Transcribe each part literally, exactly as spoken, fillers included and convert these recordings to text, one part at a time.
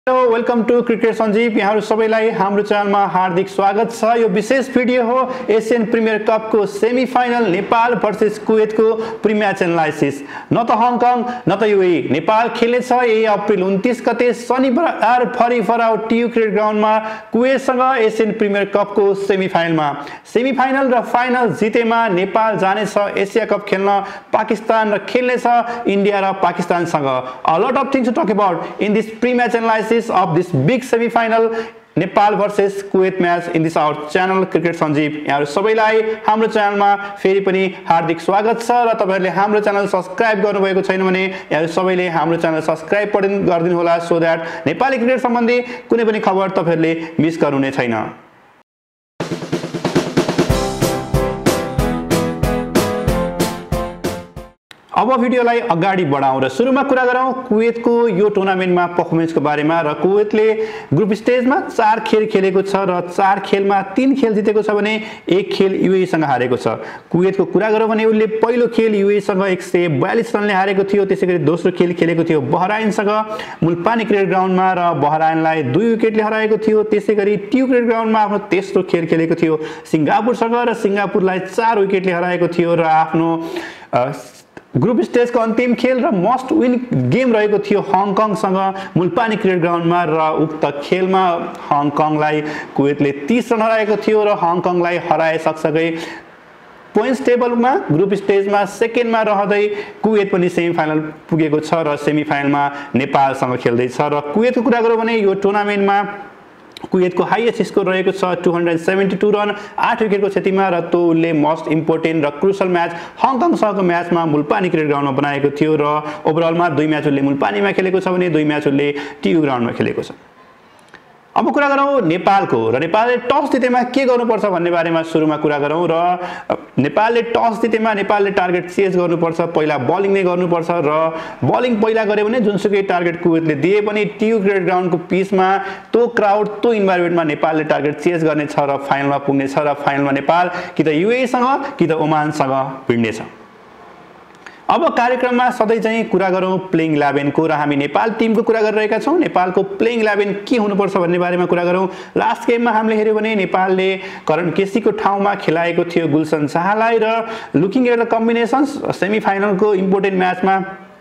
Hello welcome to cricket Sanjeev यहाँहरु सबैलाई हाम्रो च्यानलमा हार्दिक स्वागत छ। यो विशेष भिडियो हो एशियन प्रिमियर कप को semi final Nepal versus Kuwait को प्री मैच एनालाइसिस। न त हङकङ न त यूएई नेपाल खेल्ने छ यही अप्रिल उन्तीस गते शनिबार फरी फराउ टीयू क्रिकेट ग्राउन्डमा कुवेतसँग एशियन प्रिमियर कप को सेमी फाइनलमा। सेमी फाइनल र फाइनल जितेमा नेपाल जानेछ एशिया कप खेल्न पाकिस्तान र खेल्ने छ इन्डिया र पाकिस्तानसँग। A lot of things to talk about in this pre-match analysis of this big semi-final Nepal versus Kuwait match in this our channel Cricket Sanjib। यहाँहरु सबैलाई हाम्रो च्यानलमा फेरि पनि हार्दिक स्वागत छ र तपाईहरुले हाम्रो च्यानल सब्स्क्राइब गर्नुभएको छैन भने यहाँहरु सबैले हाम्रो च्यानल सब्स्क्राइब गरिदिनु होला सो दैट नेपाली क्रिकेट सम्बन्धी कुनै पनि खबर तपाईहरुले मिस गर्नुहुने छैन। अब भिडियोलाई अगाडि बढाउँ र सुरुमा कुरा गरौँ कुवेतको यो टुर्नामेन्टमा परफर्मेन्सको बारेमा। र कुवेतले ग्रुप स्टेजमा चार खेल खेलेको छ र चार खेलमा तीन खेल जितेको छ भने एक खेल यूएई सँग हारेको छ। कुवेतको कुरा गरौँ भने उले पहिलो खेल यूएई सँग एक सय बयालीस रनले हारेको थियो। त्यसैगरी दोस्रो खेल खेलेको थियो बहराइनसँग मुल्पानी क्रिकेट ग्राउन्डमा र बहराइनलाई दुई विकेटले हराएको थियो। त्यसैगरी टीयू क्रिकेट ग्राउन्डमा आफ्नो तेस्रो खेल खेलेको थियो सिंगापुरसँग र सिंगापुरलाई चार विकेटले हराएको थियो र आफ्नो ग्रुप स्टेज को अंतिम खेल र मस्ट विन गेम रहेको थियो हङकङसँग मुल्पानी क्रिकेट ग्राउन्डमा र उक्त खेलमा हङकङलाई कुवेतले तीस रन हराएको थियो र हङकङलाई हराए सँगसँगै पोइन्ट्स टेबलमा ग्रुप स्टेजमा सेकेन्डमा रहँदै कुवेत पनि सेमी फाइनल पुगेको छ र सेमी फाइनलमा नेपालसँग खेल्दै छ। र कुवेतको कुरा गरौँ भने यो टुर्नामेन्टमा कुवेतको हाईएस्ट स्कोर रहेको छ टू सेभेन्टी टू रन आठ विकेटको क्षतिमा र त्यो उले मोस्ट इम्पोर्टेन्ट र क्रुशल म्याच हङकङसँगको म्याचमा मुल्पानी क्रिकेट ग्राउन्डमा बनाएको थियो र ओभरअलमा दुई म्याच उले मुल्पानीमा खेलेको छ भने दुई म्याच उले टीयू ग्राउन्डमा खेलेको छ। अब कुरा गरौँ नेपालको र नेपालले टस जितेमा के गर्नुपर्छ भन्ने बारेमा सुरुमा कुरा गरौँ। र नेपालले टस जितेमा नेपालले टार्गेट चेज गर्नुपर्छ, पहिला बलिङ नै गर्नुपर्छ र बलिङ पहिला गर्यो भने जुनसुकै टार्गेट कुवेतले दिए पनि टीयू क्रिकेट ग्राउन्डको पिचमा त्यो क्राउड त्यो इन्भाइरोमेन्टमा नेपालले टार्गेट चेज गर्नेछ र फाइनलमा पुग्नेछ र फाइनलमा नेपाल कि त यूएईसँग कि त ओमानसँग भिड्नेछ। अब कार्यक्रममा सधैं चाहिँ कुरा गरौँ प्लेइङ इलेभेन को र हामी नेपाल टिमको कुरा गरिरहेका छौं। नेपालको प्लेइङ इलेभेन के हुनुपर्छ भन्ने बारेमा कुरा गरौँ। लास्ट गेममा हामीले हेर्यो भने नेपालले करण केसी को ठाउँमा खेलाएको थियो गुलशन झालाई र looking at the combinations semi फाइनलको इम्पोर्टेन्ट म्याचमा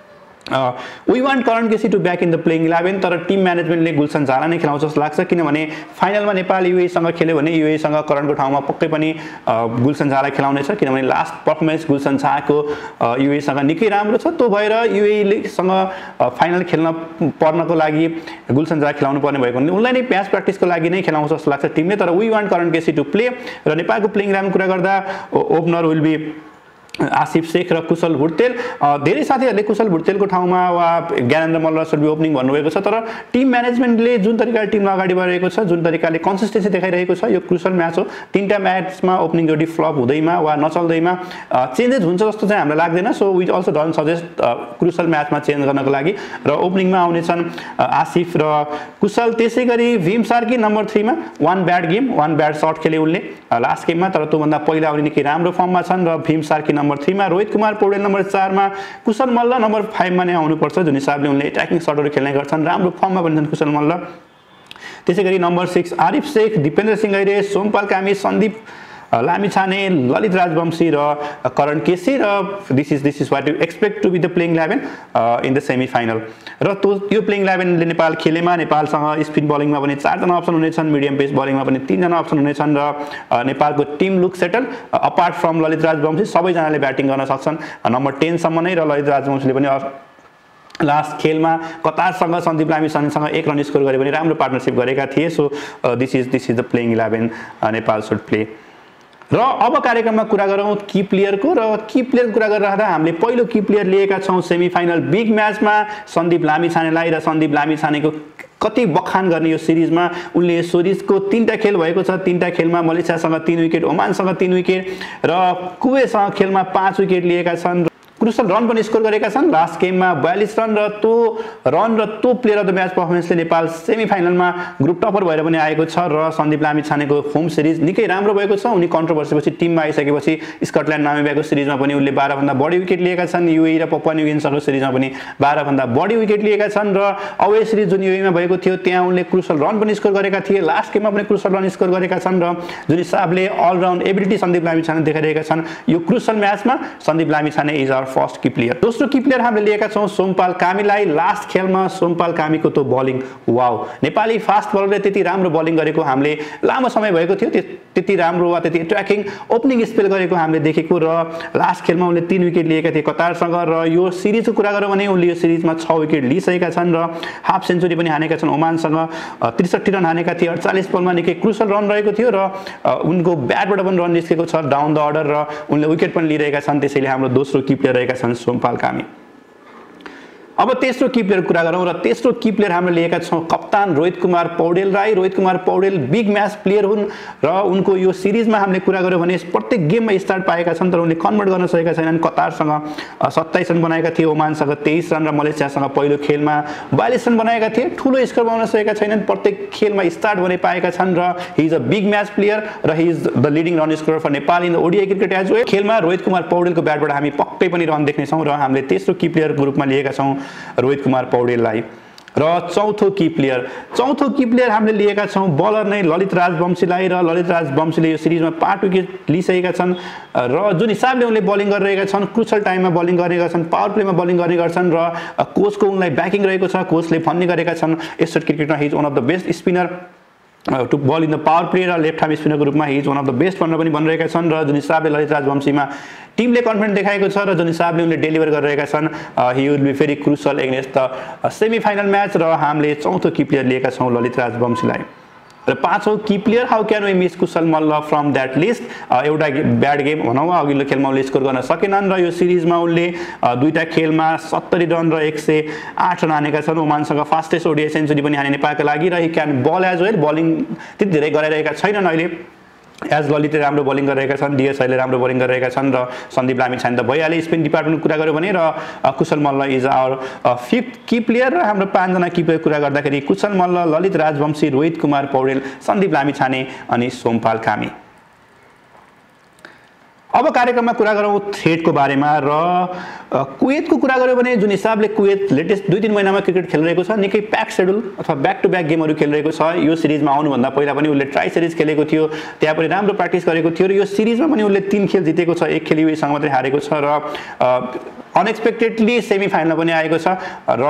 we want Karan KC to back in the playing eleven तर टिम म्यानेजमेन्टले गुलशन झालाई नै खेलाउँछ जस्तो लाग्छ किनभने फाइनलमा नेपाल यूएईसँग खेल्यो भने यूएईसँग करणको ठाउँमा पक्कै पनि गुलशन झालाई खेलाउनेछ किनभने लास्ट पर्फर्मेन्स गुलशन झाको यूएईसँग निकै राम्रो छ। त्यो भएर यूएईसँग फाइनल खेल्न पर्नको लागि गुलशन झा खेलाउनु पर्ने भएको हुनाले उनलाई नै म्याच प्र्याक्टिसको लागि नै खेलाउँछ जस्तो लाग्छ टिमले। तर we want Karan KC to play र नेपालको प्लेइङ इलेभेन कुरा गर्दा opener will be Asif Sheikh र कुशल भुर्तेल। धेरै साथीहरूले कुशल भुर्तेलको ठाउँमा वा Gyanendra Malla should be opening भन्नुभएको छ तर टिम म्यानेजमेन्टले जुन तरिकाले टिमलाई अगाडि बढाएको छ जुन तरिकाले कन्सिस्टेन्सी देखाइरहेको छ यो क्रुशल म्याच हो। तीनटा म्याचमा ओपनिङ जोडी फ्लप हुँदैमा वा नचल्दैमा चेन्जेस हुन्छ जस्तो चाहिँ हामीलाई लाग्दैन। So we also don't suggest crucial म्याचमा चेन्ज गर्नको लागि र ओपनिङमा आउनेछन् आसिफ र कुशल। त्यसैगरी भीम सार्की नम्बर थ्री मा one bad game one bad shot खेले उनले लास्ट गेममा तर त्योभन्दा पहिला उनी निकै राम्रो फर्ममा छन् र भीम सार्की नम्बर थ्री मा रोहित कुमार पौडेल नम्बर चार मा कुशल मल्ल नम्बर फाइभ मा नै आउनुपर्छ जुन हिसाबले उनले अट्याकिङ शटहरू खेल्ने गर्छन् राम्रो फर्ममा पनि छन् कुशल मल्ल। त्यसैगरी नम्बर सिक्स आरिफ शेख दिपेन्द्र सिंह ऐरे सोमपाल कामी सन्दीप लामिछाने ललित राज बम्शी र करण केसी र this is this is what you expect to be the playing eleven in the semi final. र त्यो यो प्लेइङ इलेभेनले नेपाल खेलेमा नेपालसँग स्पिन बलिङमा पनि चारजना अप्सन हुनेछन् मिडियम पेस बलिङमा पनि तीनजना अप्सन हुनेछन् र नेपालको team look settle apart from Lalit Raj Bhamshi सबैजनाले ब्याटिङ गर्न सक्छन् नम्बर टेन सम्म नै र ललित राज बम्शीले पनि लास्ट खेलमा कतारसँग सन्दीप लामिछानेसँग एक रन स्कोर गरे पनि राम्रो पार्टनरशिप गरेका थिए। So this is this is the playing eleven Nepal should play. र अब कार्यक्रममा कुरा गरौँ की प्लेयरको र की प्लेयरको कुरा गरिरहँदा हामीले पहिलो की प्लेयर लिएका छौँ सेमी फाइनल बिग म्याचमा सन्दीप लामिछानेलाई र सन्दीप लामिछानेको कति बखान गर्ने यो सिरिजमा उनले यो सिरिजको तीनटा खेल भएको छ तीनटा खेलमा मलेसियासँग तीन विकेट ओमानसँग तीन विकेट र कुवेतसँग खेलमा पाँच विकेट लिएका छन्। क्रुसल रन पनि स्कोर गरेका छन् लास्ट गेममा बयालीस रन र त्यो रन र त्यो प्लेयर अफ द म्याच पर्फर्मेन्सले नेपाल सेमिफाइनलमा ग्रुप टपर भएर पनि आएको छ र सन्दीप लामिछानेको होम सिरिज निकै राम्रो भएको छ उनी कन्ट्रोभर्सीपछि टिममा आइसकेपछि स्कटल्यान्ड नामिबियाको सिरिजमा पनि उनले बाह्र भन्दा बढी विकेट लिएका छन् युएई र पपुवा न्यू गिनीसँगको सिरिजमा पनि बाह्र भन्दा बढी विकेट लिएका छन् र अवे सिरिज जुन युएईमा भएको थियो त्यहाँ उनले क्रुसल रन पनि स्कोर गरेका थिए लास्ट गेममा पनि क्रुसल रन स्कोर गरेका छन् र जुन हिसाबले अलराउन्ड एबिलिटी सन्दीप लामिछाने देखाइरहेका छन् यो क्रुसल म्याचमा Sandeep Lamichhane is our first key player दोस्रो की प्लेयर हामीले लिएका छौं सोमपाल कामीलाई लास्ट खेलमा सोमपाल कामीको त्यो बलिङ वाउ नेपाली फास्ट बलरले त्यति राम्रो बलिङ गरेको हामीले लामो समय भएको थियो त्यति राम्रो वा त्यति ट्र्याकिङ ओपनिङ स्पेल गरेको हामीले देखेको र लास्ट खेलमा उनले तीन विकेट लिएका थिए कतारसँग र यो सिरिजको कुरा गरौँ भने उनले यो सिरिजमा छ विकेट लिइसकेका छन् र हाफ सेन्चुरी पनि हानेका छन् ओमानसँग त्रिसठी रन हानेका थिए अडचालीस बलमा निकै क्रुसल रन रहेको थियो र उनको ब्याटबाट पनि रन निस्केको छ डाउन द अर्डर र उनले विकेट पनि लिइरहेका छन् त्यसैले हाम्रो दोस्रो की प्लेयर रहेका छन् सोमपाल कामी अब तेस्रो की प्लेयर कुरा गरौँ र तेस्रो की प्लेयर हामीले लिएका छौं कप्तान Rohit Kumar Paudel Rai Rohit Kumar Paudel big match player हुन् र उनको यो सिरिजमा हामीले कुरा गर्यौं भने प्रत्येक गेममा स्टार्ट पाएका छन् तर उनले कन्भर्ट गर्न सकेका छैनन् कतारसँग सत्ताइस रन बनाएका थिए ओमानसँग तेइस रन र मलेसियासँग पहिलो खेलमा बयालीस रन बनाएका थिए ठूलो स्कोर बनाउन सकेका छैनन् प्रत्येक खेलमा स्टार्ट भने पाएका छन् र he is a big match player र he is the leading run scorer for Nepal in the ODI cricket as well खेलमा रोहित कुमार पौडेलको ब्याटबाट हामी पक्कै पनि रन देख्ने छौं र हामीले तेस्रो की प्लेयरको रूपमा लिएका छौं रोहित कुमार पौडेललाई र चौथो की प्लेयर चौथो की प्लेयर हामीले लिएका छौं बलर नै ललित राज बम्शीलाई र ललित राज बम्शीले यो सिरिजमा पाँच विकेट लिइसकेका छन् र जुन हिसाबले उनले बलिङ गरिरहेका छन् क्रुसल टाइममा बलिङ गरेका छन् पावर प्लेमा बलिङ गर्ने गर्छन् र कोचको उनलाई ब्याकिङ रहेको छ कोचले भन्ने गरेका छन् एसएट क्रिकेटमा he is one of the best spinner to bowl in the power play र लेफ्ट हार्म स्पिनरको रूपमा he is one of the best भनेर पनि भनिरहेका छन् र जुन हिसाबले ललित राज बम्शीमा टिमले कन्फिडेन्स देखाएको छ र जुन हिसाबले उनले डेलिभर गरिरहेका छन् he will be very crucial against the semifinal match र हामीले चौथो की प्लेयर लिएका छौं ललित राज बम्शीलाई र पाँचौं key player how can we miss Kushal Malla from that list एउटा ब्याड गेम भनौँ अघिल्लो खेलमा उनले स्कोर गर्न सकेनन् र यो सिरिजमा उनले दुईटा खेलमा सत्तरी रन र एक सय आठ रन हानेका छन् ओमानसँग फास्टेस्ट ओडीआई सेन्चुरी पनि हाने नेपालका लागि र he can bowl as well bowling त्यति धेरै गराइरहेका छैनन् अहिले एज ललितले राम्रो बलिङ गरिरहेका छन् डीएसआईले राम्रो बलिङ गरिरहेका छन् र सन्दीप लामिछाने त भइहाले स्पिन डिपार्टमेन्टको कुरा गर्यो भने र Kushal Malla is our fifth key player र हाम्रो पाँचजना की प्लेयर कुरा गर्दाखेरि कुशल मल्ल ललित राजवंशी रोहित कुमार पौडेल सन्दीप लामिछाने अनि सोमपाल कामी अब कार्यक्रममा कुरा गरौँ थ्रेडको बारेमा र कुवेतको कुरा गर्यो भने जुन हिसाबले कुवेत लेटेस्ट दुई तीन महिनामा क्रिकेट खेलिरहेको छ निकै प्याक शेड्युल अथवा ब्याक टु ब्याक गेमहरू खेलिरहेको छ यो सिरिजमा आउनुभन्दा पहिला पनि उनले ट्राई सिरिज खेलेको थियो त्यहाँ पनि राम्रो प्र्याक्टिस गरेको थियो र यो सिरिजमा पनि उनले तीन खेल जितेको छ एक खेल युएसँग मात्रै हारेको छ र अनएक्सपेक्टेडली सेमिफाइनलमा पनि आएको छ र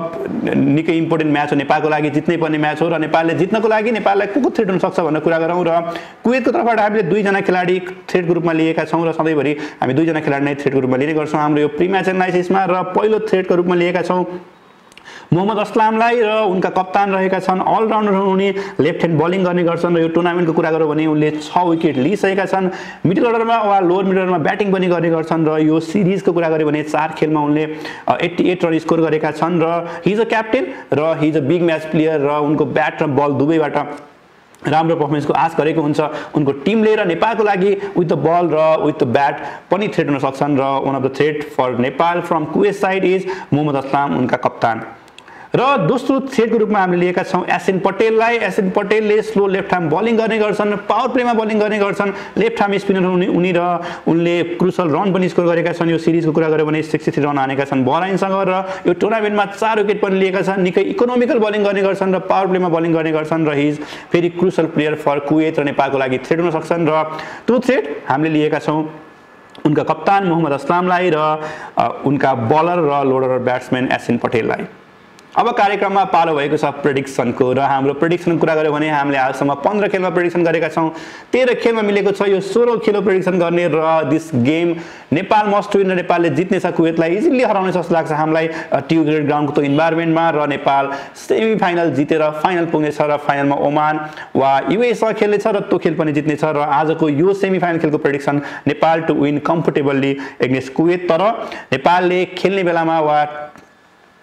निकै इम्पोर्टेन्ट म्याच हो नेपालको लागि जित्नै पर्ने म्याच हो र नेपालले जित्नको लागि नेपाललाई को को थ्रेड हुन सक्छ भन्ने कुरा गरौँ र कुवेतको तर्फबाट हामीले दुईजना खेलाडी थ्रेडको रूपमा लिएका छौँ र सधैँभरि हामी दुईजना खेलाडी नै थ्रेडको रूपमा लिने गर्छौँ हाम्रो यो प्री म्याच एनालाइसिसमा र पहिलो थ्रेडको रूपमा लिएका छौँ मोहम्मद असलामलाई र उनका कप्तान रहेका छन् अलराउन्डर उनी लेफ्ट ह्यान्ड बलिङ गर्ने गर्छन् र यो टुर्नामेन्टको कुरा गरौँ भने उनले छ विकेट लिइसकेका छन् मिडल अर्डरमा वा लोअर मिडल अर्डरमा ब्याटिङ पनि गर्ने गर्छन् र यो सिरिजको कुरा गर्यो भने चार खेलमा उनले अठासी रन स्कोर गरेका छन् र हि इज अ क्याप्टेन र he is a big match player र उनको ब्याट र बल दुवैबाट राम्रो पर्फर्मेन्सको आश गरेको हुन्छ उनको टिमले र नेपालको लागि विथ द बल र विथ द ब्याट पनि थ्रेड हुन सक्छन् र one of the threat for Nepal from Kuwait side is Mohammad Aslam उनका कप्तान र दोस्रो थ्रेडको रूपमा हामीले लिएका छौँ एसएन पटेललाई एसएन पटेलले स्लो लेफ्ट हार्म बलिङ गर्ने गर्छन् पावर प्लेमा बलिङ गर्ने गर्छन् लेफ्ट हार्म स्पिनर उनी उनी र उनले क्रुसल रन पनि स्कोर गरेका छन् यो सिरिजको कुरा गर्यो भने सिक्सटी थ्री रन हानेका छन् बहराइनसँग र यो टुर्नामेन्टमा चार विकेट पनि लिएका छन् निकै इकोनोमिकल बलिङ गर्ने गर्छन् र पावर प्लेमा बलिङ गर्ने गर्छन् र he is very crucial player for Kuwait र नेपालको लागि थ्रेड हुन सक्छन् र त्यो थ्रेड हामीले लिएका छौँ उनका कप्तान मोहम्मद असलामलाई र उनका बलर र लोडर ब्याट्सम्यान एसएन पटेललाई अब कार्यक्रममा पालो भएको छ प्रेडिक्सनको र हाम्रो प्रेडिक्सन कुरा गर्यो भने हामीले हालसम्म पन्ध्र खेलमा प्रेडिक्सन गरेका छौँ तेह्र खेलमा मिलेको छ यो सोह्र खेल प्रेडिक्सन गर्ने र this game Nepal must win र नेपालले जित्ने छ कुवेतलाई इजिली हराउने जस्तो लाग्छ हामीलाई टियु क्रिकेट ग्राउन्डको त्यो इन्भाइरोमेन्टमा र नेपाल सेमी फाइनल जितेर फाइनल पुग्नेछ र फाइनलमा ओमान वा युएसँग खेल्नेछ र त्यो खेल पनि जित्नेछ र आजको यो सेमी फाइनल खेलको prediction Nepal to win comfortably against Kuwait तर नेपालले खेल्ने बेलामा वा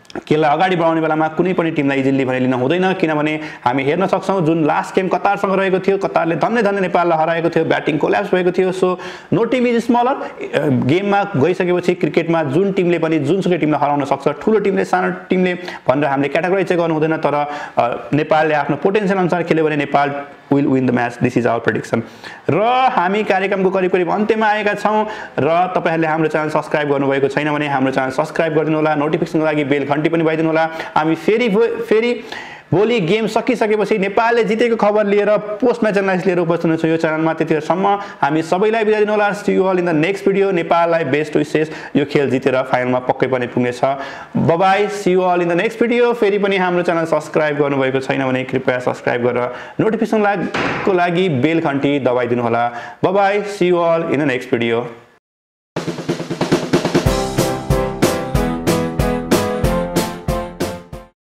खेललाई अगाडि बढाउने बेलामा कुनै पनि टिमलाई इजिली भने लिन हुँदैन किनभने हामी हेर्न सक्छौं जुन लास्ट गेम कतारसँग रहेको थियो कतारले धन्य धन्य नेपाललाई हराएको थियो ब्याटिङ कोल्याप्स भएको थियो so no team is smaller गेममा गइसकेपछि क्रिकेटमा जुन टिमले पनि जुनसुकै टिमलाई हराउन सक्छ ठूलो टिमले सानो टिमले भनेर हामीले क्याटेगोराइज चाहिँ गर्नु हुँदैन तर नेपालले आफ्नो पोटेन्शियल अनुसार खेल्यो भने Nepal will win the match. This is our prediction. र हामी कार्यक्रमको करिब करिब अन्त्यमा आएका छौं र तपाईहरुले हाम्रो च्यानल सब्स्क्राइब गर्नुभएको छैन भने हाम्रो च्यानल सब्स्क्राइब गरिदिनु होला नोटिफिकेसनको लागि बेल घण्टी पनि बजाइदिनु होला हामी फेरि फेरि भोलि गेम सकिसकेपछि नेपालले जितेको खबर लिएर पोस्ट म्याच एनालाइसिस लिएर उपस्थित हुनेछु यो च्यानलमा त्यतिसम्म हामी सबैलाई बिदा दिनु होला see you all in the next video नेपाललाई बेस्ट विशेष यो खेल जितेर फाइनलमा पक्कै पनि पुग्नेछ bye bye see you all in the next video फेरि पनि हाम्रो च्यानल सब्स्क्राइब गर्नुभएको छैन भने कृपया सब्स्क्राइब गरेर नोटिफिकेसन को लागि बेल घण्टी दबाइदिनु होला bye bye see you all in the next video